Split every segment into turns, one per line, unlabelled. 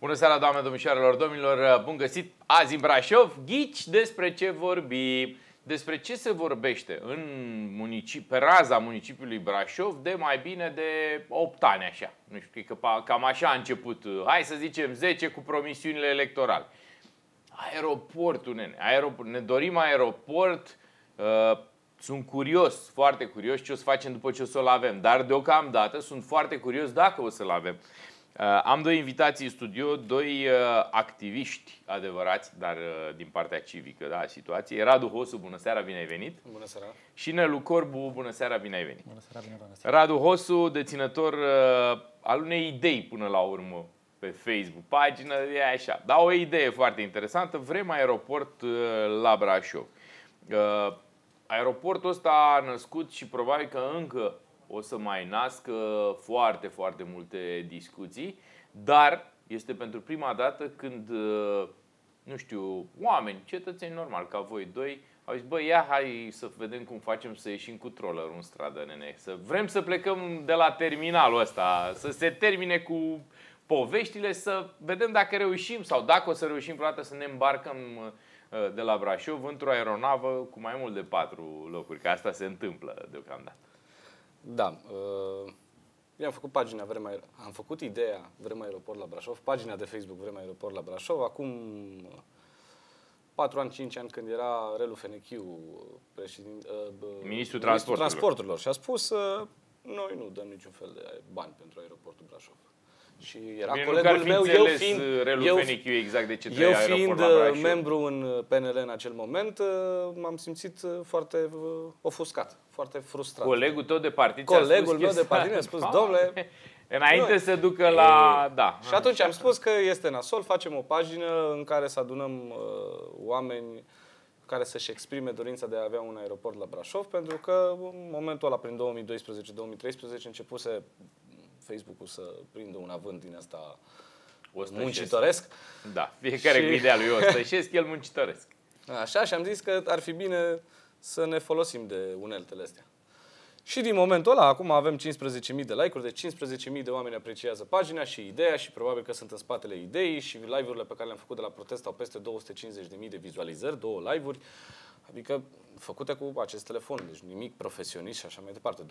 Bună seara, doamne, domnișoarelor, domnilor, bun găsit azi în Brașov. Ghici despre ce vorbim, despre ce se vorbește pe raza municipiului Brașov de mai bine de 8 ani așa. Nu știu, cred că cam așa a început, hai să zicem 10 cu promisiunile electorale. Aeroportul, nene, ne dorim aeroport, sunt curios, foarte curios ce o să facem după ce o să-l avem, dar deocamdată sunt foarte curios dacă o să-l avem. Am doi invitații în studio, doi activiști adevărați, dar din partea civică, da, a situației. Radu Hosu, bună seara, bine ai venit.
Bună seara.
Și Nelu Corbu, bună seara, bine ai venit.
Bună seara, bine v-am găsit.
Radu Hosu, deținător al unei idei până la urmă pe Facebook, pagină, e așa. Da, o idee foarte interesantă, vrem aeroport la Brașov. Aeroportul ăsta a născut și probabil că încă o să mai nască foarte, foarte multe discuții, dar este pentru prima dată când, nu știu, oameni, cetățeni normali ca voi doi, au zis, băi, ia hai să vedem cum facem să ieșim cu trollerul în stradă, nene. Vrem să plecăm de la terminalul ăsta, să se termine cu poveștile, să vedem dacă reușim sau dacă o să reușim vreodată să ne îmbarcăm de la Brașov într-o aeronavă cu mai mult de 4 locuri, că asta se întâmplă deocamdată.
Da, eu am făcut pagina am făcut ideea Vrem aeroport la Brașov, pagina de Facebook Vrem aeroport la Brașov, acum 4 ani, 5 ani, când era Relu Fenechiu,
Ministrul
Transporturilor, și a spus noi nu dăm niciun fel de bani pentru aeroportul Brașov. Și era colegul meu, eu fiind membru în PNL în acel moment, m-am simțit foarte ofuscat, foarte frustrat.
Colegul tău de partid
mi-a spus, domnule,
înainte să ducă la... Da.
Și atunci am spus că este nasol, facem o pagină în care să adunăm oameni care să-și exprime dorința de a avea un aeroport la Brașov, pentru că în momentul ăla, prin 2012-2013, începuse Facebook-ul să prindă un avânt din asta muncitoresc.
Da, fiecare cu ideea lui ostășesc, el muncitoresc.
Așa, și am zis că ar fi bine să ne folosim de uneltele astea. Și din momentul ăla, acum avem 15.000 de like-uri, de 15.000 de oameni apreciază pagina și ideea și probabil că sunt în spatele ideii și live-urile pe care le-am făcut de la protest au peste 250.000 de vizualizări, 2 live-uri, adică făcute cu acest telefon, deci nimic profesionist și așa mai departe.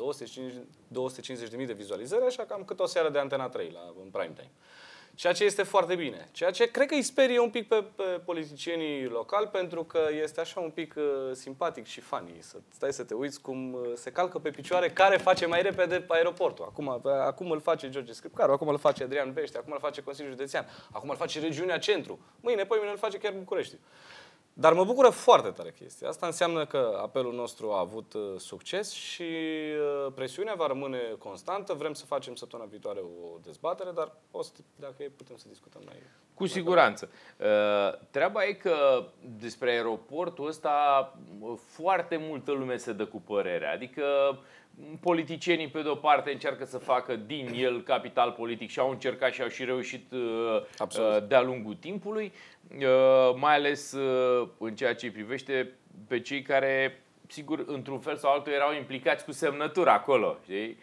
250.000 de vizualizări, așa cam cât o seară de Antena 3 în prime time. Ceea ce este foarte bine. Ceea ce cred că îi sperie un pic pe politicienii locali, pentru că este așa un pic simpatic și funny. Să stai să te uiți cum se calcă pe picioare care face mai repede aeroportul. Acum îl face George Scripcaru, acum îl face Adrian Bește, acum îl face Consiliul Județean, acum îl face Regiunea Centru. Mâine îl face chiar București. Dar mă bucură foarte tare chestia. Asta înseamnă că apelul nostru a avut succes și presiunea va rămâne constantă. Vrem să facem săptămâna viitoare o dezbatere, dar dacă e, putem să discutăm mai.
Cu siguranță. Treaba e că despre aeroportul ăsta foarte multă lume se dă cu părerea. Adică politicienii pe de-o parte încearcă să facă din el capital politic și au încercat și au și reușit de-a lungul timpului, mai ales în ceea ce îi privește pe cei care, sigur, într-un fel sau altul erau implicați cu semnătură acolo. Știi?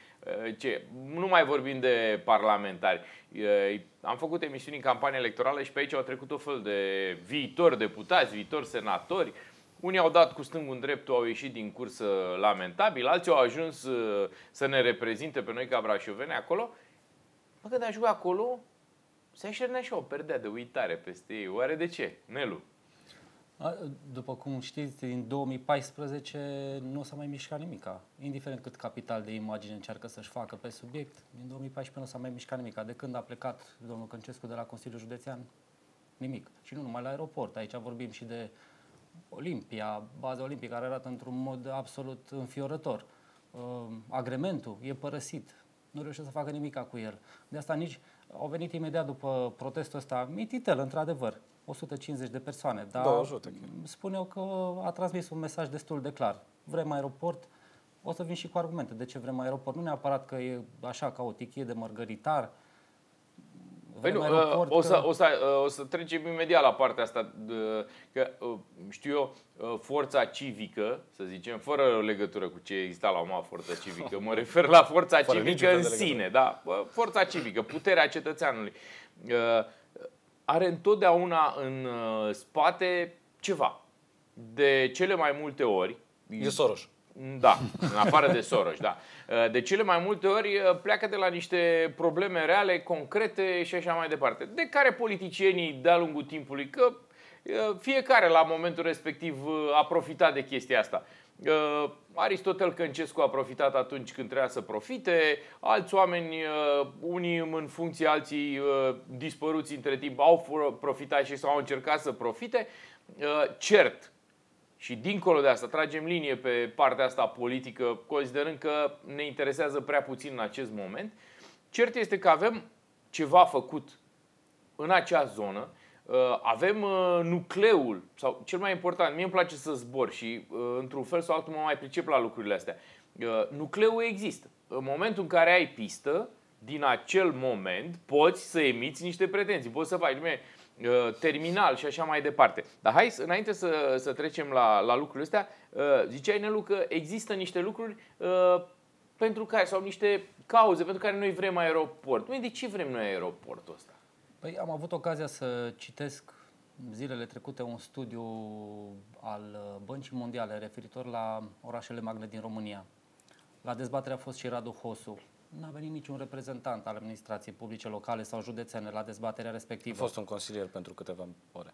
Nu mai vorbim de parlamentari. Am făcut emisiuni în campanie electorală și pe aici au trecut o fel de viitori deputați, viitori senatori. Unii au dat cu stângul în dreptul, au ieșit din cursă lamentabil, alții au ajuns să ne reprezinte pe noi ca brașoveni acolo. Bă, când ajung acolo, se așernea și o perdea de uitare peste ei. Oare de ce? Nelu?
După cum știți, din 2014 nu s-a mai mișcat nimica. Indiferent cât capital de imagine încearcă să-și facă pe subiect, din 2014 nu s-a mai mișcat nimica. De când a plecat domnul Căncescu de la Consiliul Județean, nimic. Și nu numai la aeroport, aici vorbim și de Olimpia, baza olimpică, care arată într-un mod absolut înfiorător. Agrementul e părăsit. Nu reușește să facă nimica cu el. De asta nici au venit imediat după protestul ăsta, mititel, într-adevăr, 150 de persoane, dar spun eu că a transmis un mesaj destul de clar. Vrem aeroport, o să vin și cu argumente de ce vrem aeroport. Nu neapărat că e așa caotic, e de mărgăritar.
Păi nu, o să trecem imediat la partea asta, că știu eu, forța civică, să zicem, fără legătură cu ce exista la UMA forța civică, mă refer la forța civică în sine, da? Forța civică, puterea cetățeanului. are întotdeauna în spate ceva. De cele mai multe ori...
E Soros.
Da, în afară de Soros, da. De cele mai multe ori pleacă de la niște probleme reale, concrete și așa mai departe. De care politicienii de-a lungul timpului, că fiecare la momentul respectiv a profitat de chestia asta. Aristotel Căncescu a profitat atunci când trebuia să profite, alți oameni, unii în funcție, alții dispăruți între timp, au profitat și au încercat să profite. Cert, și dincolo de asta, tragem linie pe partea asta politică, considerând că ne interesează prea puțin în acest moment. Cert este că avem ceva făcut în acea zonă, avem nucleul, sau cel mai important, mie îmi place să zbor și într-un fel sau altul mă mai pricep la lucrurile astea. Nucleul există. În momentul în care ai pistă, din acel moment poți să emiți niște pretenții, poți să faci terminal și așa mai departe. Dar hai, înainte să trecem la lucrurile astea, ziceai, Nelu, că există niște lucruri pentru care, sau niște cauze pentru care noi vrem aeroport. De ce vrem noi aeroportul ăsta?
Păi am avut ocazia să citesc zilele trecute un studiu al Băncii Mondiale referitor la orașele magre din România. La dezbatere a fost și Radu Hosu. N-a venit niciun reprezentant al administrației publice locale sau județene la dezbaterea respectivă.
A fost un consilier pentru câteva ore.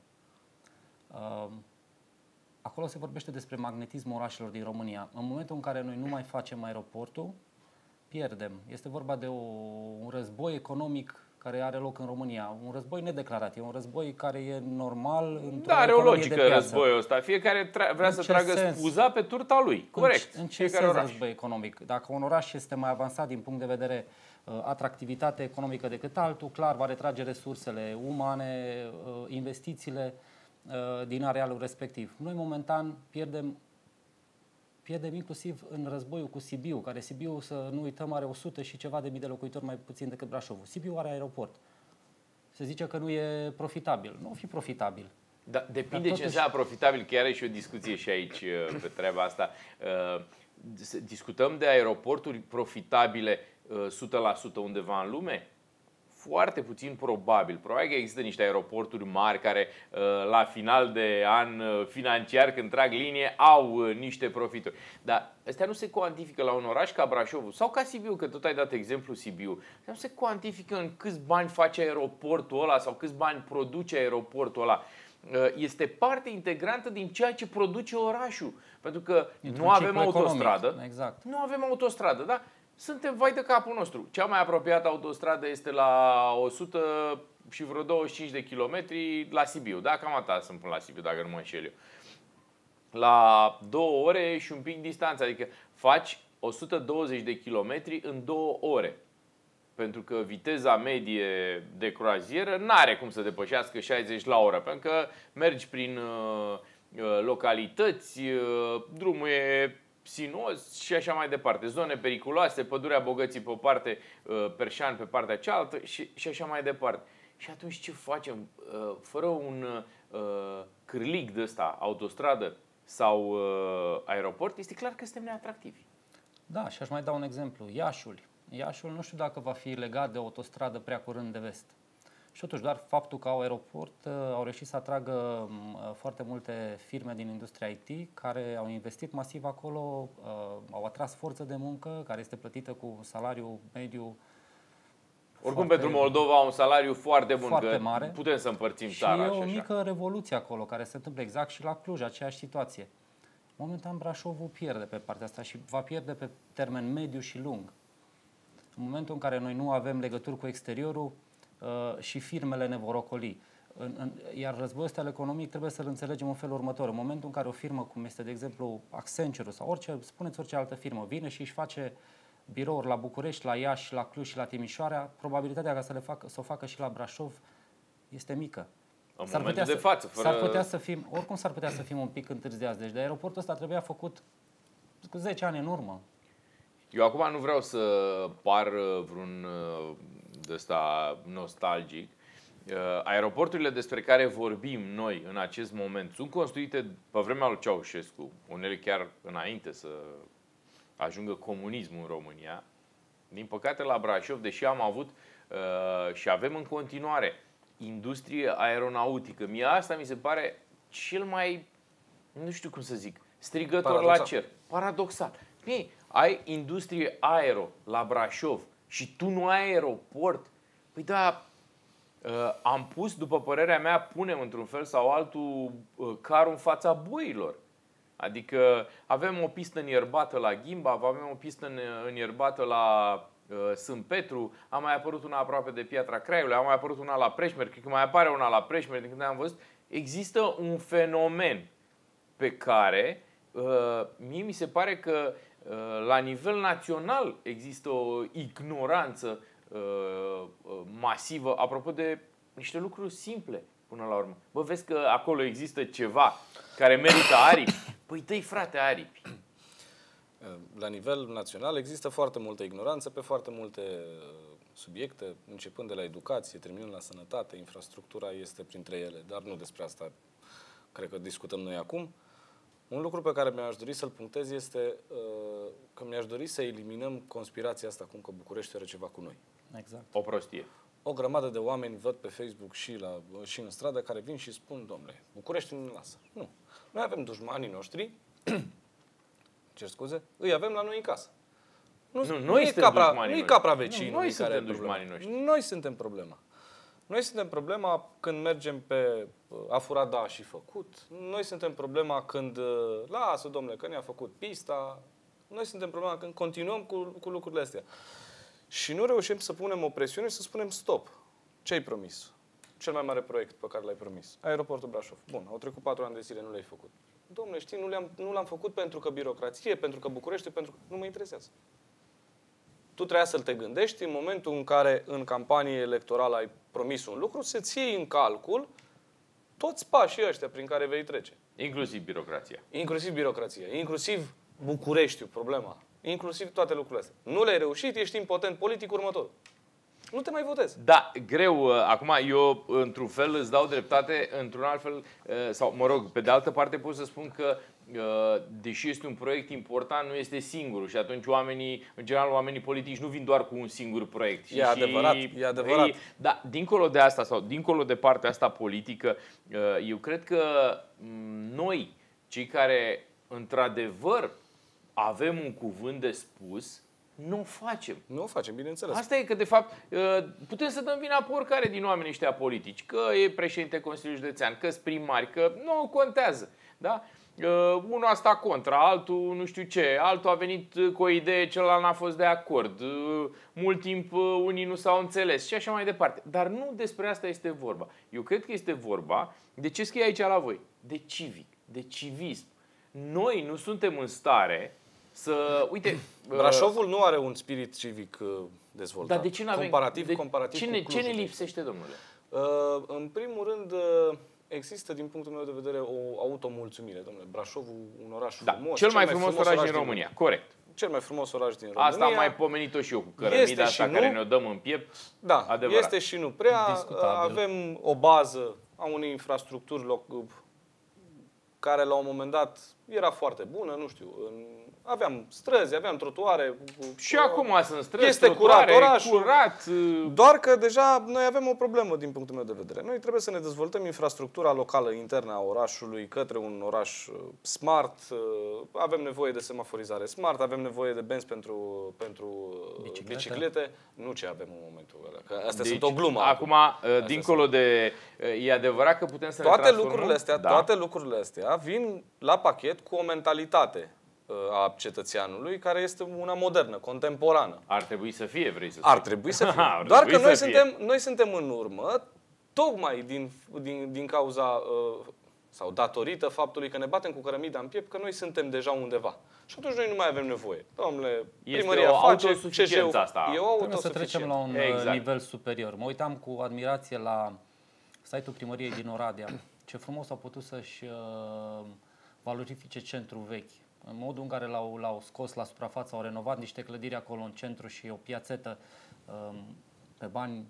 Acolo se vorbește despre magnetismul orașelor din România. În momentul în care noi nu mai facem aeroportul, pierdem. Este vorba de un război economic care are loc în România. Un război nedeclarat. E un război care e normal într-o
are o
economie
logică
de piață.
Războiul ăsta. Fiecare vrea să tragă spuza pe turta lui. Corect.
În ce sens război economic? Dacă un oraș este mai avansat din punct de vedere atractivitate economică decât altul, clar va retrage resursele umane, investițiile din arealul respectiv. Noi momentan pierdem inclusiv în războiul cu Sibiu, care Sibiu, să nu uităm, are 100 și ceva de mii de locuitori mai puțin decât Brașovul. Sibiu are aeroport. Se zice că nu e profitabil. Nu o fi profitabil.
Da, depinde ce înseamnă profitabil, că are și o discuție și aici pe treaba asta. Discutăm de aeroporturi profitabile 100% undeva în lume? Foarte puțin probabil. Probabil că există niște aeroporturi mari care la final de an financiar, când trag linie, au niște profituri. Dar astea nu se cuantifică la un oraș ca Brașovul sau ca Sibiu, că tot ai dat exemplu Sibiu. Nu se cuantifică în câți bani face aeroportul ăla sau câți bani produce aeroportul ăla. Este parte integrantă din ceea ce produce orașul. Pentru că nu avem autostradă.
Exact.
Nu avem autostradă, da? Suntem vai de capul nostru. Cea mai apropiată autostradă este la 100 și vreo 25 de kilometri la Sibiu. Da, cam atât sunt până la Sibiu, dacă nu mă înșel eu. La 2 ore și un pic distanță, adică faci 120 de kilometri în 2 ore. Pentru că viteza medie de croazieră n-are cum să depășească 60 la oră, pentru că mergi prin localități, drumul e sinuos și așa mai departe. Zone periculoase, pădurea Bogății pe o parte, Perșan pe partea cealaltă și așa mai departe. Și atunci ce facem? Fără un cârlig de ăsta, autostradă sau aeroport, este clar că suntem neatractivi.
Da, și aș mai da un exemplu. Iașul nu știu dacă va fi legat de autostradă prea curând de vest. Și totuși, doar faptul că au aeroport, au reușit să atragă foarte multe firme din industria IT care au investit masiv acolo, au atras forță de muncă care este plătită cu salariu mediu.
Oricum, pentru Moldova, un salariu foarte bun,
foarte mare.
Putem să împărțim
și
țara.
Și e o mică revoluție acolo care se întâmplă exact și la Cluj, aceeași situație. Momentan Brașovul pierde pe partea asta și va pierde pe termen mediu și lung. În momentul în care noi nu avem legături cu exteriorul, și firmele ne vor ocoli. Iar războiul ăsta economic trebuie să-l înțelegem în felul următor. În momentul în care o firmă, cum este de exemplu Accenture sau spuneți orice altă firmă, vine și își face birouri la București, la Iași, la Cluj și la Timișoara, probabilitatea ca să o facă și la Brașov este mică.
În momentul de față,
oricum s-ar putea să fim un pic întârziați. Deci de aeroportul ăsta trebuia făcut cu 10 ani în urmă.
Eu acum nu vreau să par vreun de ăsta nostalgic. Aeroporturile despre care vorbim noi în acest moment sunt construite pe vremea lui Ceaușescu, unele chiar înainte să ajungă comunismul în România. Din păcate la Brașov, deși am avut și avem în continuare industrie aeronautică. Mie asta mi se pare cel mai, nu știu cum să zic, strigător
paradoxal
la cer. Paradoxal. Bine, ai industrie aero la Brașov și tu nu ai aeroport? Păi da, am pus, după părerea mea, punem într-un fel sau altul carul în fața boilor. Adică avem o pistă înierbată la Gimbav, avem o pistă înierbată la Sânt Petru, a mai apărut una aproape de Piatra Craiului, a mai apărut una la Preșmer, cred că mai apare una la Preșmer din când am văzut. Există un fenomen pe care mie mi se pare că la nivel național există o ignoranță masivă apropo de niște lucruri simple până la urmă. Bă, vezi că acolo există ceva care merită aripi? Păi dă-i, frate, aripi.
La nivel național există foarte multă ignoranță pe foarte multe subiecte, începând de la educație, terminând la sănătate, infrastructura este printre ele, dar nu despre asta cred că discutăm noi acum. Un lucru pe care mi-aș dori să-l punctez este că mi-aș dori să eliminăm conspirația asta cum că București are ceva cu noi.
Exact.
O prostie.
O grămadă de oameni văd pe Facebook și în stradă care vin și spun, domnule, București nu ne lasă. Nu. Noi avem dușmanii noștri, cer scuze, îi avem la noi în casă.
Noi suntem dușmanii noștri.
Nu e capra vecinului
noi
care
suntem
e
dușmanii noștri.
Noi suntem problema. Noi suntem problema când mergem pe a furat da și făcut. Noi suntem problema când lasă, domnule, că ne-a făcut pista. Noi suntem problema când continuăm cu lucrurile astea. Și nu reușim să punem o presiune și să spunem stop. Ce ai promis? Cel mai mare proiect pe care l-ai promis. Aeroportul Brașov. Bun, au trecut 4 ani de zile, nu l-ai făcut. Domnule, știi, nu l-am făcut pentru că birocrație, pentru că București, pentru că nu mă interesează. Tu trebuia să-l te gândești în momentul în care în campanie electorală ai promis un lucru, să-ți iei în calcul toți pașii ăștia prin care vei trece.
Inclusiv birocrația.
Inclusiv birocrația, inclusiv Bucureștiul, problema. Inclusiv toate lucrurile astea. Nu le-ai reușit, ești impotent politic următor. Nu te mai votezi.
Da, greu. Acum eu, într-un fel, îți dau dreptate, într-un alt fel, sau, mă rog, pe de altă parte pot să spun că, deși este un proiect important, nu este singurul. Și atunci în general, oamenii politici nu vin doar cu un singur proiect.
E adevărat, e adevărat.
Da, dincolo de asta, sau dincolo de partea asta politică, eu cred că noi, cei care, într-adevăr, avem un cuvânt de spus, nu o facem.
Nu o facem, bineînțeles.
Asta e că, de fapt, putem să dăm vina pe oricare din oamenii ăștia politici. Că e președinte Consiliului Județean, că-s primari, că nu contează. Da? Unul a stat contra, altul nu știu ce, altul a venit cu o idee, celălalt n-a fost de acord. Mult timp unii nu s-au înțeles și așa mai departe. Dar nu despre asta este vorba. Eu cred că este vorba de ce scrie aici la voi? De civic, de civism. Noi nu suntem în stare să... Uite...
Brașovul nu are un spirit civic dezvoltat.
Dar de ce n-avem...
Comparativ
cu
ce
ne lipsește, domnule?
În primul rând, există, din punctul meu de vedere, o automulțumire. Domnule, Brașovul, un oraș frumos.
Cel mai frumos oraș din România, corect.
Cel mai frumos oraș din România.
Asta am mai pomenit-o și eu cu cărămida asta care ne-o dăm în piept.
Da,
adevărat.
Este și nu prea.
Discutabil.
Avem o bază a unei infrastructuri care la un moment dat era foarte bună, nu știu, aveam străzi, aveam trotuare.
Și acum sunt străzi,
este
trotuare,
curat orașul.
curat.
Doar că deja noi avem o problemă din punctul meu de vedere. Noi trebuie să ne dezvoltăm infrastructura locală internă a orașului către un oraș smart. Avem nevoie de semaforizare smart, avem nevoie de benzi pentru biciclete. Nu ce avem în momentul ăla. Că astea sunt o glumă.
Acum, dincolo de... E adevărat că putem să ne transformăm?
Toate lucrurile astea vin la pachet cu o mentalitate a cetățeanului care este una modernă, contemporană.
Ar trebui să fie, vrei să spui.
Ar trebui să fie. Doar că noi suntem în urmă, tocmai din cauza sau datorită faptului că ne batem cu cărămida în piept, că noi suntem deja undeva. Și atunci noi nu mai avem nevoie. Domnule, primăria face,
autosuficiență asta.
Trebuie să trecem la un nivel superior. Mă uitam cu admirație la site-ul primăriei din Oradea. Ce frumos au putut să-și valorifice centrul vechi. În modul în care l-au scos la suprafață, au renovat niște clădiri acolo în centru și o piațetă pe bani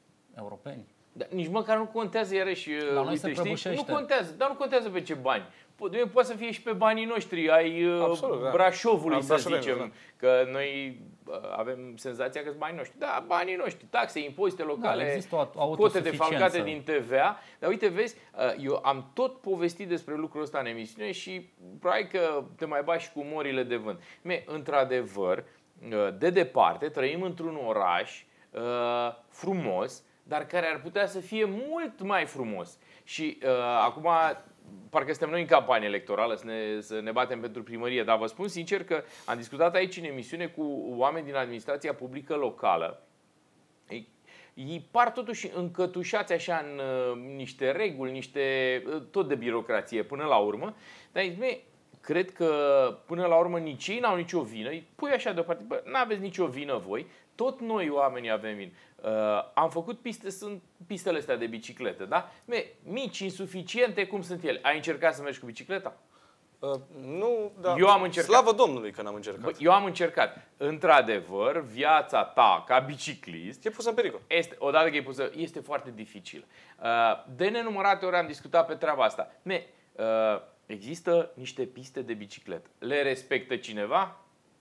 europeni.
Nici măcar nu contează, iarăși,
la noi se prăbușește.
Nu contează, dar nu contează pe ce bani. poate să fie și pe banii noștri, ai Brașovului, să zicem, că noi avem senzația că sunt banii noștri. Da, banii noștri, taxe, impozite locale, cote defalcate din TVA. Dar uite, vezi, eu am tot povestit despre lucrul ăsta în emisiune și probabil că te mai bagi și cu morile de vânt. Într-adevăr, de departe, trăim într-un oraș frumos, dar care ar putea să fie mult mai frumos. Și acum, parcă suntem noi în campanie electorală să ne batem pentru primărie, dar vă spun sincer că am discutat aici în emisiune cu oameni din administrația publică locală. Ei par totuși încătușați așa în niște reguli, tot de birocrație până la urmă. Dar cred că până la urmă nici ei n-au nicio vină. Îi pui așa deoparte, bă, n-aveți nicio vină voi. Tot noi oamenii avem vină. Am făcut piste, sunt pistele astea de bicicletă, da? Mici, insuficiente, cum sunt ele? Ai încercat să mergi cu bicicleta?
Nu, dar
eu am încercat.
Slavă Domnului că n-am încercat.
Bă, eu am încercat. Într-adevăr, viața ta ca biciclist
e pusă în pericol.
Odată că e pusă, este foarte dificil. De nenumărate ori am discutat pe treaba asta. Există niște piste de bicicletă. Le respectă cineva?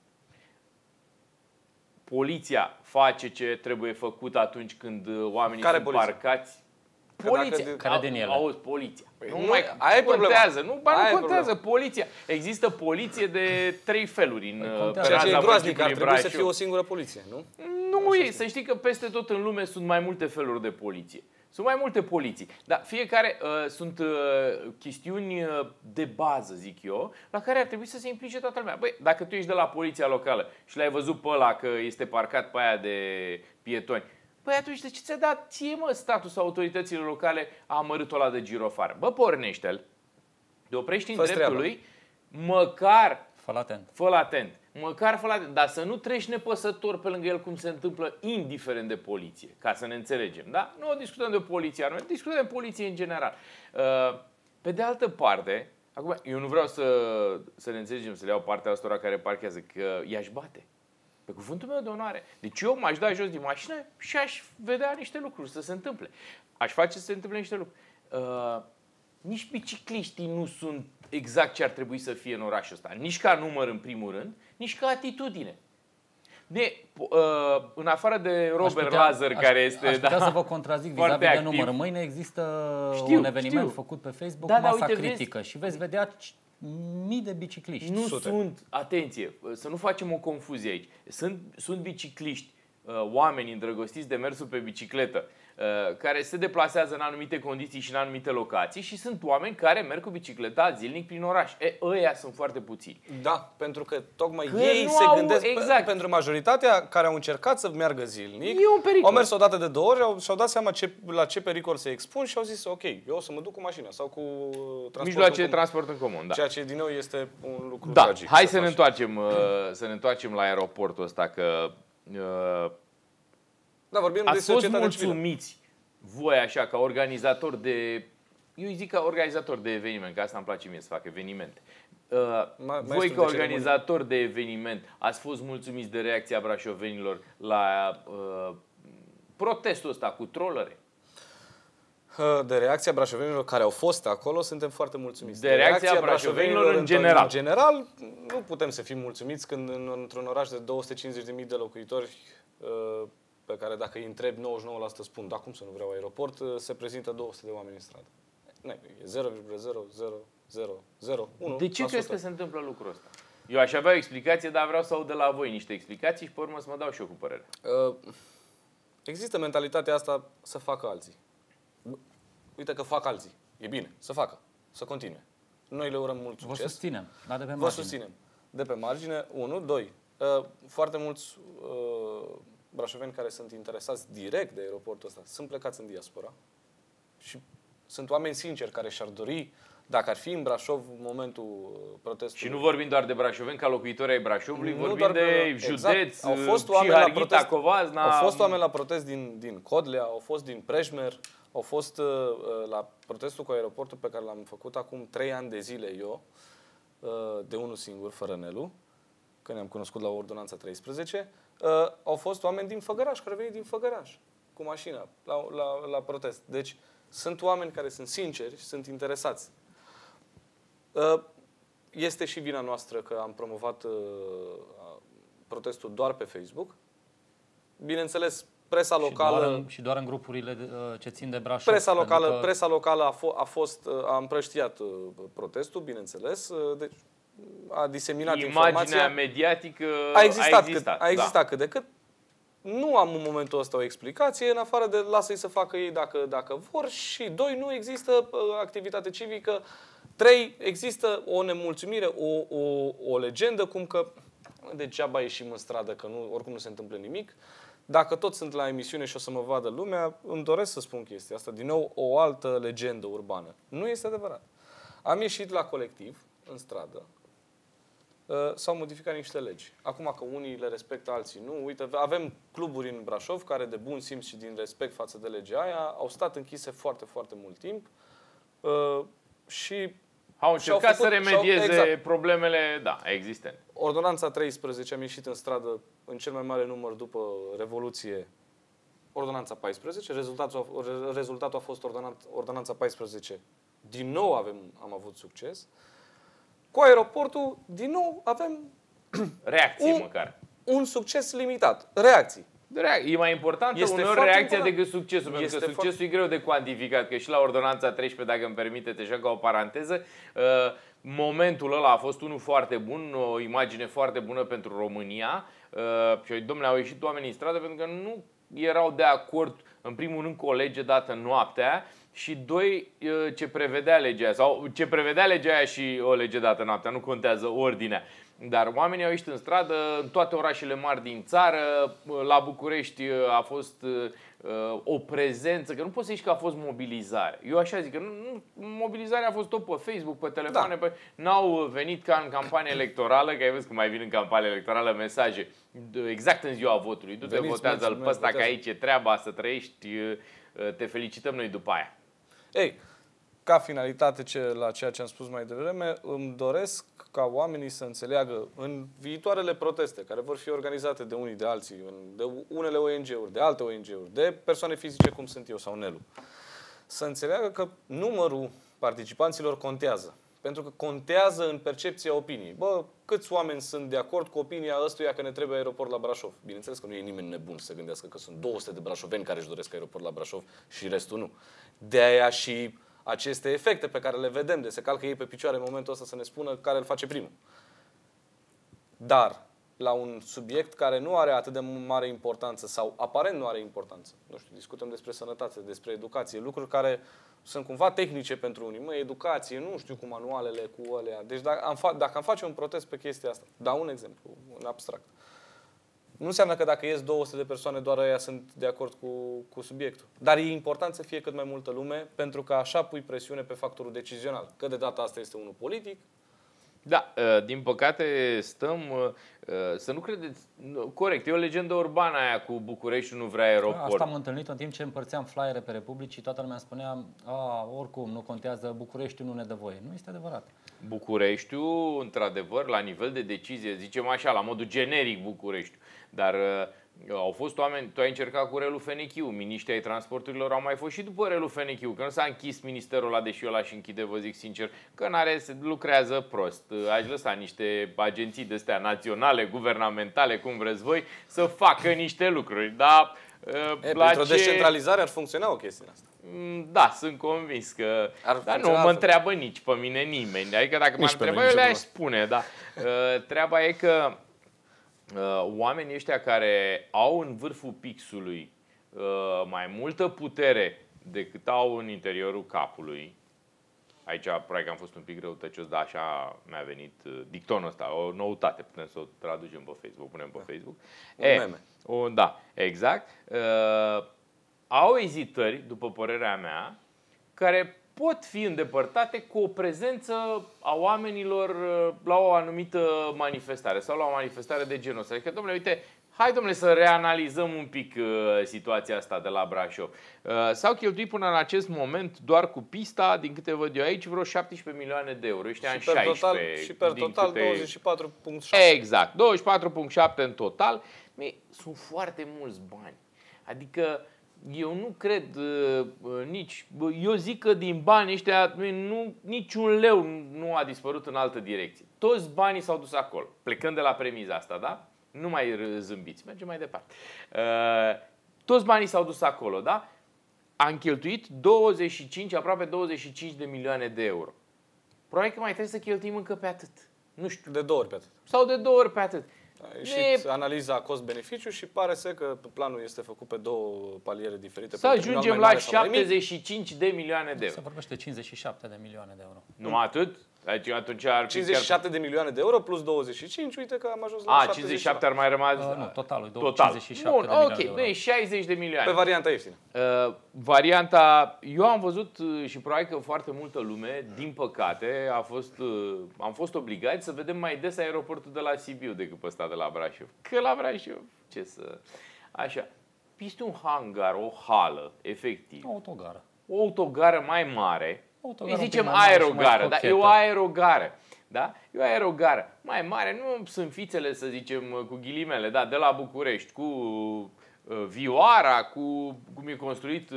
Poliția face ce trebuie făcut atunci când oamenii sunt parcați. Poliția.
Care din ele?
Auzi, poliția. Nu mai contează. Nu contează. Poliția. Există poliție de 3 feluri în
ceea ce e groaznic, ar trebui să fie o singură poliție, nu?
Nu e. Să știi că peste tot în lume sunt mai multe feluri de poliție. Sunt mai multe poliții, dar fiecare sunt chestiuni de bază, zic eu, la care ar trebui să se implice toată lumea. Băi, dacă tu ești de la poliția locală și l-ai văzut pe ăla că este parcat pe aia de pietoni, păi atunci de ce ți-a dat ție, mă, statusul autorităților locale a amărât-o ăla de girofar? Bă, pornește-l, te oprești în dreptul lui, măcar fă-l atent. Măcar fă-l atent, dar să nu treci nepăsător pe lângă el cum se întâmplă indiferent de poliție, ca să ne înțelegem, da? Nu discutăm de poliție, noi discutăm de poliție în general. Pe de altă parte, acum, eu nu vreau să ne înțelegem, să le iau partea astora care parchează, că i-aș bate. Pe cuvântul meu de onoare. Deci eu m-aș da jos din mașină și aș vedea niște lucruri să se întâmple. Aș face să se întâmple niște lucruri. Nici bicicliștii nu sunt exact ce ar trebui să fie în orașul ăsta. Nici ca număr în primul rând, nici ca atitudine. În afară de Robert Lazar, care este...
Aș putea să vă contrazic vis-a-vis de număr. Mâine există un eveniment făcut pe Facebook, Masa Critică, și veți vedea mii de bicicliști.
Nu sunt, atenție, să nu facem o confuzie aici. Sunt bicicliști, oameni îndrăgostiți de mersul pe bicicletă, care se deplasează în anumite condiții și în anumite locații, și sunt oameni care merg cu bicicleta zilnic prin oraș. Ăia sunt foarte puțini.
Da, pentru că tocmai ei se gândesc, pentru majoritatea care au încercat să meargă zilnic, au mers o dată de 2 ori, și-au dat seama la ce pericol se expun și au zis, ok, eu o să mă duc cu mașina sau cu
mijloace de transport în comun. Da.
Ceea ce din nou este un lucru tragic.
Hai să ne întoarcem la aeroportul ăsta, că ați fost mulțumiți voi așa ca organizator de... Eu zic ca organizator de eveniment, că asta îmi place mie să fac evenimente. Voi ca organizator de eveniment ați fost mulțumiți de reacția brașovenilor la protestul ăsta cu trollere?
De reacția brașovenilor care au fost acolo suntem foarte mulțumiți.
De reacția brașovenilor în general.
În general nu putem să fim mulțumiți când într-un oraș de 250.000 de locuitori, pe care dacă îi întreb 99% spun, da, cum să nu vreau aeroport, se prezintă 200 de oameni în stradă. E 0,00001%.
De ce crezi că se întâmplă lucrul ăsta? Eu aș avea o explicație, dar vreau să aud de la voi niște explicații și pe urmă să mă dau și eu cu părere.
Există mentalitatea asta să facă alții. Uite că fac alții. E bine, să facă, să continue. Noi le urăm mult succes.
Vă susținem, dar de pe
margine. Vă susținem. De pe margine, 1, 2. Foarte mulți brașoveni care sunt interesați direct de aeroportul ăsta sunt plecați în diaspora și sunt oameni sinceri care și-ar dori, dacă ar fi în Brașov în momentul protestului.
Și nu vorbim doar de brașoveni ca locuitori ai Brașovului, vorbim de județ,
au fost
și Harghita, Covasna.
Au fost oameni la protest din Codlea, au fost din Prejmer, au fost la protestul cu aeroportul pe care l-am făcut acum 3 ani de zile eu, de unul singur, fără Nelu, că ne-am cunoscut la ordonanța 13, au fost oameni din Făgăraș, care au venit din Făgăraș cu mașina la protest. Deci sunt oameni care sunt sinceri și sunt interesați. Este și vina noastră că am promovat protestul doar pe Facebook. Bineînțeles, presa locală...
Și doar în grupurile ce țin de Brașov.
Presa locală a împrăștiat protestul, bineînțeles. Deci a diseminat informația.
Imaginea mediatică
a existat cât de cât. Nu am în momentul ăsta o explicație, în afară de lasă-i să facă ei dacă vor. Și 2, nu există activitate civică. 3, există o nemulțumire, o legendă, cum că degeaba ieșim în stradă, că oricum nu se întâmplă nimic. Dacă toți sunt la emisiune și o să mă vadă lumea, îmi doresc să spun chestia asta. Din nou, o altă legendă urbană. Nu este adevărat. Am ieșit la colectiv, în stradă, s-au modificat niște legi. Acum că unii le respectă, alții nu. Uite, avem cluburi în Brașov care, de bun simț și din respect față de legea aia, au stat închise foarte, foarte mult timp și
au încercat să remedieze problemele existente.
Ordonanța 13, am ieșit în stradă în cel mai mare număr după Revoluție, Ordonanța 14. Rezultatul a fost Ordonanța 14. Din nou am avut succes. Cu aeroportul, din nou avem
reacții măcar.
Un succes limitat. Reacții.
E mai importantă uneori reacția decât succesul, pentru că succesul e greu de cuantificat, că și la Ordonanța 13, dacă îmi permiteți așa ca o paranteză, momentul ăla a fost unul foarte bun, o imagine foarte bună pentru România și, domnule, au ieșit oamenii în stradă pentru că nu erau de acord, în primul rând, cu o lege dată noaptea și 2, ce prevedea legea sau ce prevedea legea aia și o lege dată noaptea, nu contează ordinea. Dar oamenii au ieșit în stradă, în toate orașele mari din țară, la București a fost o prezență, că nu poți să zici că a fost mobilizare. Eu așa zic, că mobilizarea a fost tot pe Facebook, pe telefoane, n-au venit ca în campanie electorală, că ai văzut că mai vin în campanie electorală mesaje, exact în ziua votului. Du-te, votează-l pe ăsta, că aici e treaba, să trăiești, te felicităm noi după aia.
Ei, ca finalitate la ceea ce am spus mai devreme, îmi doresc ca oamenii să înțeleagă în viitoarele proteste care vor fi organizate de unii, de alții, de unele ONG-uri, de alte ONG-uri, de persoane fizice cum sunt eu sau Nelu, să înțeleagă că numărul participanților contează. Pentru că contează în percepția opiniei. Câți oameni sunt de acord cu opinia ăstuia că ne trebuie aeroport la Brașov? Bineînțeles că nu e nimeni nebun să gândească că sunt 200 de brașoveni care își doresc aeroport la Brașov și restul nu. De aia și aceste efecte pe care le vedem, de se calcă ei pe picioare în momentul ăsta să ne spună care îl face primul. Dar la un subiect care nu are atât de mare importanță sau aparent nu are importanță, nu știu, discutăm despre sănătate, despre educație, lucruri care sunt cumva tehnice pentru unii. Educație, nu știu, cu manualele, cu alea. Deci dacă am face un protest pe chestia asta, dau un exemplu, în abstract. Nu înseamnă că dacă ies 200 de persoane, doar aia sunt de acord cu subiectul. Dar e important să fie cât mai multă lume, pentru că așa pui presiune pe factorul decizional. Că de data asta este unul politic.
Da, din păcate stăm, să nu credeți, corect, e o legendă urbană aia cu Bucureștiul nu vrea aeroport.
Asta am întâlnit în timp ce împărțeam flyere pe Republicii, toată lumea spunea, oricum, nu contează, Bucureștiul nu ne dă voie. Nu este adevărat.
Bucureștiul, într-adevăr, la nivel de decizie, zicem așa, la modul generic Bucureștiul, dar au fost oameni, tu ai încercat cu Relu Fenechiu, miniștrii ai transporturilor au mai fost și după Relu Fenechiu, că nu s-a închis ministerul ăla, deși ăla și închide, vă zic sincer, că lucrează prost. Aș lăsa niște agenții de-astea naționale, guvernamentale, cum vreți voi, să facă niște lucruri, dar
pentru o descentralizare ar funcționa o chestie asta.
Da, sunt convins că... Dar nu mă întreabă nici pe mine nimeni. Adică dacă mă întreba, eu le-aș spune. Da. Treaba e că oamenii ăștia care au în vârful pixului mai multă putere decât au în interiorul capului, aici probabil că am fost un pic răutăcios, dar așa mi-a venit dictonul ăsta, o noutate, putem să o traducem pe Facebook, punem pe Facebook. Da, exact. Au ezitări, după părerea mea, care pot fi îndepărtate cu o prezență a oamenilor la o anumită manifestare sau la o manifestare de genul ăsta. Adică, domnule, uite, hai, domnule, să reanalizăm un pic situația asta de la Brașov. S-au cheltuit până în acest moment, doar cu pista, din câte văd eu aici, vreo 17 milioane de euro. Ăștia în 16.
Și per total 24,7.
Exact, 24,7 în total. Sunt foarte mulți bani. Adică Eu nu cred nici... Eu zic că din banii ăștia niciun leu nu a dispărut în altă direcție. Toți banii s-au dus acolo. Plecând de la premiza asta, da? Nu mai zâmbiți. Mergem mai departe. Toți banii s-au dus acolo, da? Am cheltuit aproape 25 de milioane de euro. Probabil că mai trebuie să cheltuim încă pe atât. Nu știu.
De 2 ori pe atât.
Sau de 2 ori pe atât.
A ieșit analiza cost-beneficiu și pare să că planul este făcut pe 2 paliere diferite.
Să ajungem la 75 de milioane de euro.
Se vorbește 57 de milioane de euro.
Numai atât? Atunci ar fi
57 de milioane de euro plus 25, uite că am ajuns la
57 ar mai rămas...
Nu, totalul,
Total.
57
Bun,
de milioane
ok,
de euro.
bine, 60 de milioane.
Pe varianta ieftină.
Varianta, eu am văzut și probabil că foarte multă lume, din păcate, am fost obligați să vedem mai des aeroportul de la Sibiu decât pe ăsta de la Brașov. Că la Brașov, ce să... Așa, este un hangar, o hală, efectiv.
O autogară.
O autogară mai mare, îi zicem
mai mare și mai
aerogară, dar e o
cochetă.
aerogară. Da? E o aerogară mai mare, nu sunt fițele, să zicem, cu ghilimele, da, de la București, cu vioara, cu cum e construit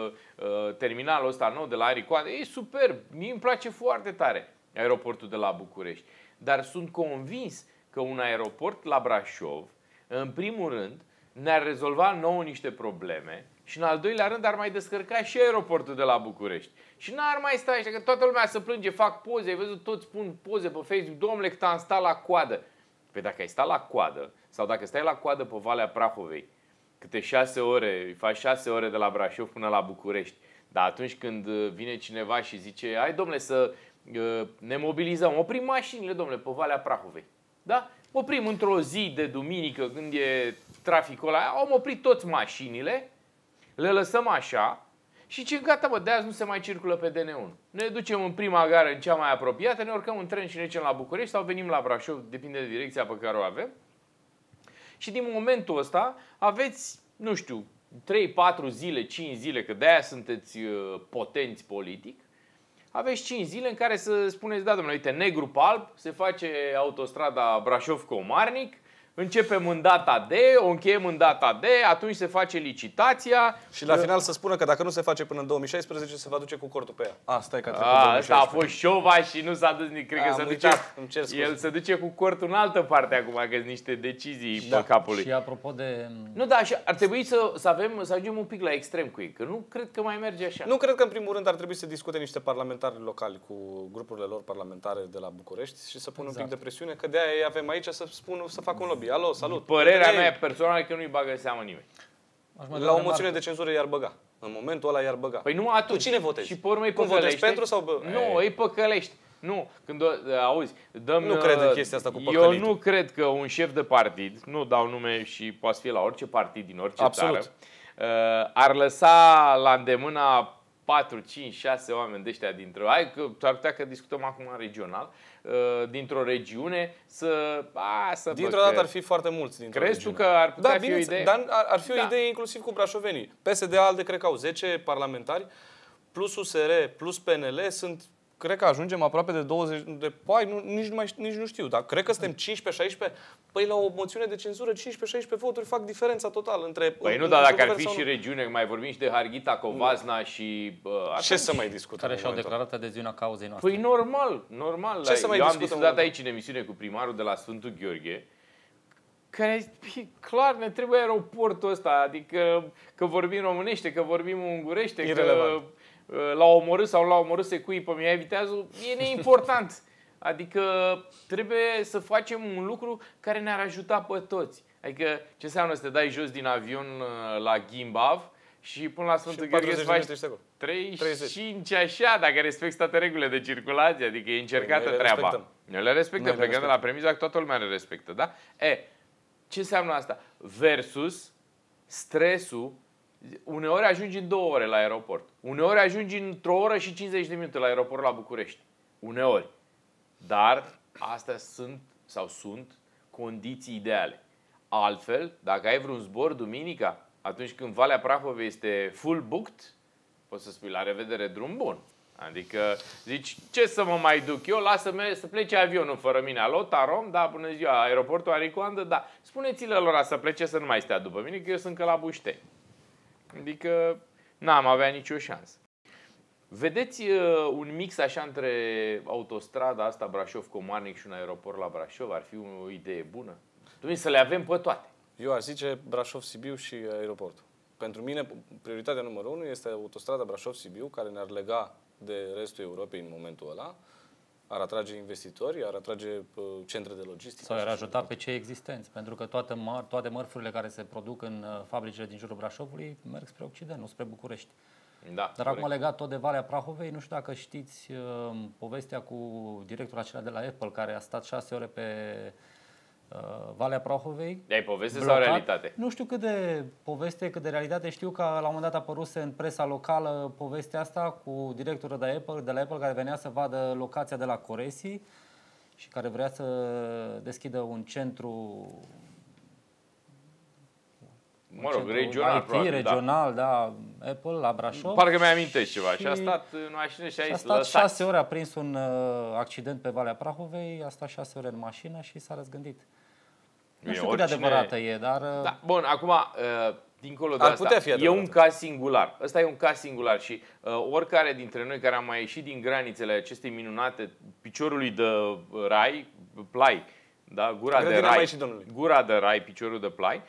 terminalul ăsta nou de la Aricoane. E superb, mie îmi place foarte tare aeroportul de la București. Dar sunt convins că un aeroport la Brașov, în primul rând, ne-ar rezolva nouă niște probleme și în al doilea rând ar mai descărca și aeroportul de la București. Și n-ar mai sta așa, că toată lumea se plânge, fac poze, ai văzut, toți pun poze pe Facebook, domnule, că am stat la coadă. Păi dacă ai stat la coadă, sau dacă stai la coadă pe Valea Prahovei, câte 6 ore, faci 6 ore de la Brașov până la București, dar atunci când vine cineva și zice, hai domnule să ne mobilizăm, oprim mașinile, domnule, pe Valea Prahovei. Da? Oprim într-o zi de duminică, când e traficul ăla, am oprit toți mașinile, le lăsăm așa și ce gata, bă, de azi nu se mai circulă pe DN1. Ne ducem în prima gară, în cea mai apropiată, ne urcăm în tren și ne ducem la București sau venim la Brașov, depinde de direcția pe care o avem. Și din momentul ăsta aveți, nu știu, 3, 4 zile, 5 zile, că de-aia sunteți potenți politic, aveți 5 zile în care să spuneți, da, domnule, uite, negru pe alb, se face autostrada Brașov-Comarnic, începem în data D, o încheiem în data D, atunci se face licitația.
Și la final să spună că dacă nu se face până în 2016, se va duce cu cortul pe ea. Asta e că
Asta a fost șova și nu s-a dus nici, cred că se duce,
îmi cer scuze.
el se duce cu cortul în altă parte acum, că sunt niște decizii pe capul lui.
Și apropo de...
Nu, da, și ar trebui să ajungem un pic la extrem cu ei, că nu cred că mai merge așa.
Nu cred că în primul rând ar trebui să discute niște parlamentari locali cu grupurile lor parlamentare de la București și să pună un pic de presiune, că de-aia îi avem aici să facă un lobby. Alo, salut!
Părerea mea personală e că nu-i bagă seamă nimeni.
La o moțiune de cenzură i-ar băga. În momentul ăla i-ar băga.
Păi nu atunci.
Tu cine votezi?
Și pe urmă îi
Cum
păcălește.
votezi, pentru sau bă?
Nu, îi păcălești. Nu, când auzi, dăm...
Nu cred în chestia asta cu
Eu
păcălitul.
nu cred că un șef de partid, nu dau nume și poate fi la orice partid din orice
Absolut.
țară, ar lăsa la îndemâna 4, 5, 6 oameni de ăștia hai că s-ar putea că discutăm acum regional, dintr-o regiune
Dintr-o dată ar fi foarte mulți dintr-o
Crezi tu
regiune.
că ar putea fi o idee?
Dar ar fi o idee inclusiv cu brașovenii. PSD-ALDE cred că au 10 parlamentari, plus USR, plus PNL, cred că ajungem aproape de 20 de... Păi, nici nu știu, dar cred că suntem 15-16. Păi la o moțiune de cenzură, 15-16 voturi fac diferența totală între...
Păi nu, dar dacă ar fi și regiune, mai vorbim și de Harghita, Covasna și...
Ce să mai discutăm?
Care și-au declarat adeziunea cauzei noastre.
Păi normal.
Ce să mai
Eu am
discutăm
discutat aici în emisiune cu primarul de la Sfântul Gheorghe, care clar ne trebuie aeroportul ăsta, adică că vorbim românește, că vorbim ungurește,
Irelevant.
că la omorât sau la omorât se cuipă mie viteazul, e neimportant. Adică trebuie să facem un lucru care ne-ar ajuta pe toți. Adică ce înseamnă să te dai jos din avion la Gimbav și până la Sfântul Gheorghe să faci 35 așa, dacă respecti toate regulile de circulație, adică e încercată treaba. Noi le respectăm, plecând de la premiza că toată lumea le respectă, da? Ce înseamnă asta? Versus stresul. Uneori ajungi în 2 ore la aeroport. Uneori ajungi într-o oră și 50 de minute la aeroport la București. Uneori. Dar astea sunt condiții ideale. Altfel, dacă ai vreun zbor duminica, atunci când Valea Prahovei este full booked, poți să spui la revedere, drum bun. Adică zici, ce să mă mai duc eu? Lasă-mă să plece avionul fără mine. Alo, Tarom? Da, bună ziua. Aeroportul Aricoandă? Da. Spuneți-le lor să plece să nu mai stea după mine, că eu sunt că la Bușteni. Adică n-am avea nicio șansă. Vedeți un mix așa între autostrada asta Brașov-Comarnic și un aeroport la Brașov? Ar fi o idee bună? Trebuie să le avem pe toate.
Eu aș zice Brașov-Sibiu și aeroportul. Pentru mine, prioritatea numărul 1 este autostrada Brașov-Sibiu, care ne-ar lega de restul Europei în momentul ăla, ar atrage investitori, ar atrage centre de logistică.
Sau ar ajuta pe cei existenți, pentru că toate mărfurile care se produc în fabricile din jurul Brașovului merg spre Occident, nu spre București.
Da,
Dar acum legat tot de Valea Prahovei, nu știu dacă știți povestea cu directorul acela de la Apple, care a stat 6 ore pe Valea Prahovei.
E poveste
blocat.
sau realitate?
Nu știu cât de poveste, cât de realitate. Știu că la un moment dat apăruse în presa locală povestea asta cu directorul de la Apple care venea să vadă locația de la Coresi și care vrea să deschidă un centru
regional, probabil,
regional, da, Apple la Brașov.
Parcă mi-amintești ceva. Și a stat în mașină și a
stat 6 ore, a prins un accident pe Valea Prahovei, a stat 6 ore în mașină și s-a răzgândit. Nu știu cât de adevărată e, dar...
Da, bun, acum, dincolo de asta, e un caz singular. Ăsta e un caz singular și oricare dintre noi care am mai ieșit din granițele acestei minunate piciorului de rai, plai, da? Gura de rai, piciorul de plai,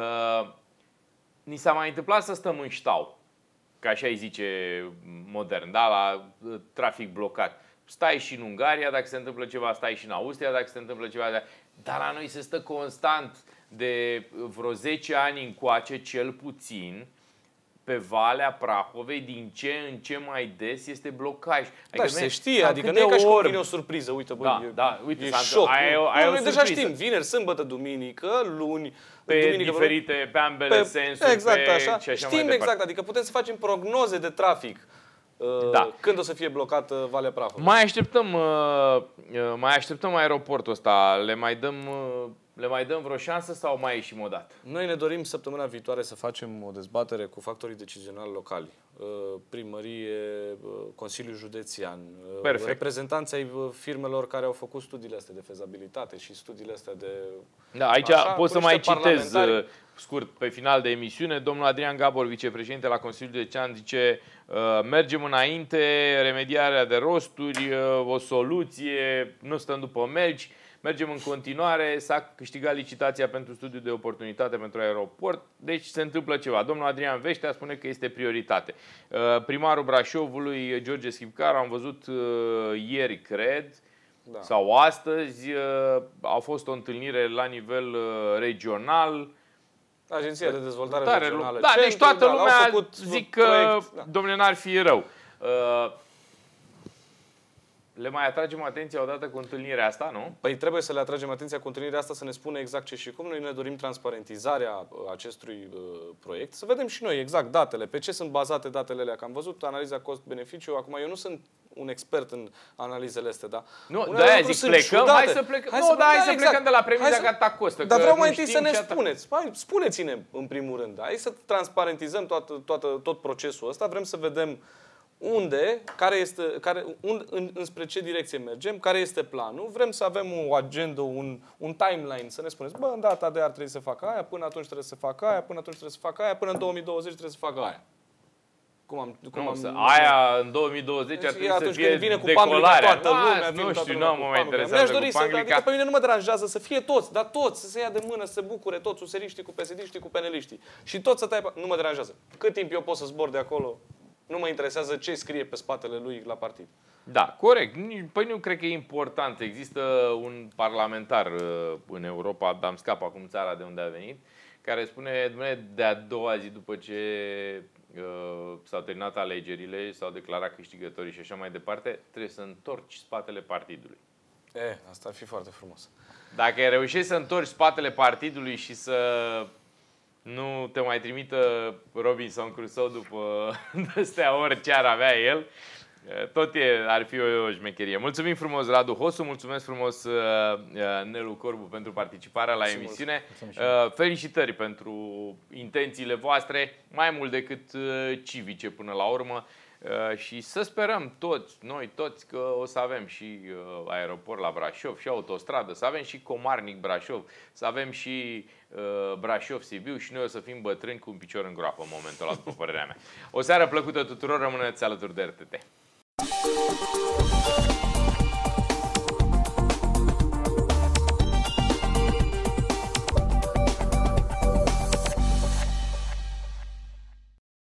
ni s-a mai întâmplat să stăm în ștau, ca așa îi zice modern, da? La trafic blocat. Stai și în Ungaria dacă se întâmplă ceva, stai și în Austria dacă se întâmplă ceva, dar la noi se stă constant de vreo 10 ani încoace, cel puțin, pe Valea Prahovei, din ce în ce mai des este blocaj.
Adică se știe, adică nu e ca și cum vine o surpriză. Uite, băi,
uite,
e șoc. Noi deja știm, vineri, sâmbătă, duminică, luni,
pe diferite, pe ambele sensuri.
Exact, așa.
Și așa
știm exact, adică putem să facem prognoze de trafic. Când o să fie blocată Valea Prahovei?
Mai așteptăm aeroportul ăsta. Le mai dăm vreo șansă sau mai ieșim odată?
Noi ne dorim săptămâna viitoare să facem o dezbatere cu factorii decizionali locali. Primărie, Consiliul Județean, reprezentanți ai firmelor care au făcut studiile astea de fezabilitate și studiile astea de...
Da, aici pot să mai citez scurt pe final de emisiune. Domnul Adrian Gabor, vicepreședinte la Consiliul Județean, zice: mergem înainte, remediarea de rosturi, o soluție, nu stăm după melci. Mergem în continuare, s-a câștigat licitația pentru studiul de oportunitate pentru aeroport, deci se întâmplă ceva. Domnul Adrian Veștea spune că este prioritate. Primarul Brașovului, George Schipcaru, am văzut ieri, cred, sau astăzi, a fost o întâlnire la nivel regional.
Agenția de Dezvoltare Regională.
Da, deci toată lumea zic că, domnule, n-ar fi rău. Le mai atragem atenția odată cu întâlnirea asta, nu?
Păi trebuie să le atragem atenția cu întâlnirea asta, să ne spună exact ce și cum. Noi ne dorim transparentizarea acestui proiect, să vedem și noi exact datele, pe ce sunt bazate datele alea. Că am văzut analiza cost-beneficiu, acum eu nu sunt un expert în analizele astea, da?
Nu, de-aia zic, plecăm, hai să plecăm. Hai să plecăm de la premisa că ta costă.
Dar vreau mai întâi să ne spuneți. Spuneți-ne, în primul rând, hai să transparentizăm tot procesul ăsta, vrem să vedem înspre ce direcție mergem, care este planul. Vrem să avem o agendă, un timeline, să ne spuneți, bă, în data de ar trebui să facă aia, până atunci trebuie să facă aia, până atunci trebuie să facă aia, până în 2020 trebuie să facă aia.
Aia în 2020 ar trebui să fie
vine cu
decolarea.
Toată lumea,
nu știu, nu mă mai interesează cu Panglica.
Adică pe mine nu mă deranjează să fie toți, dar toți să se ia de mână, să se bucure toți, useriștii cu PSD-știi cu peneliștii. Și toți să taie, nu mă deranjează. Cât timp eu pot să zbor de acolo, nu mă interesează ce scrie pe spatele lui la partid.
Da, corect. Păi nu cred că e important. Există un parlamentar în Europa, dar îmi scap acum țara de unde a venit, care spune, de a doua zi după ce s-au terminat alegerile, s-au declarat câștigătorii și așa mai departe, trebuie să întorci spatele partidului.
Asta ar fi foarte frumos.
Dacă ai reușit să întorci spatele partidului și să nu te mai trimită Robinson Crusoe după astea orice ar avea el, tot ar fi o șmecherie. Mulțumim frumos, Radu Hosu, mulțumesc frumos, Nelu Corbu, pentru participarea la emisiune. Felicitări pentru intențiile voastre, mai mult decât civice până la urmă. Și să sperăm toți, noi toți, că o să avem și aeroport la Brașov, și autostradă, să avem și Comarnic Brașov, să avem și Brașov-Sibiu și noi o să fim bătrâni cu un picior în groapă în momentul ăla, după părerea mea. O seară plăcută tuturor, rămâneți alături de RTT.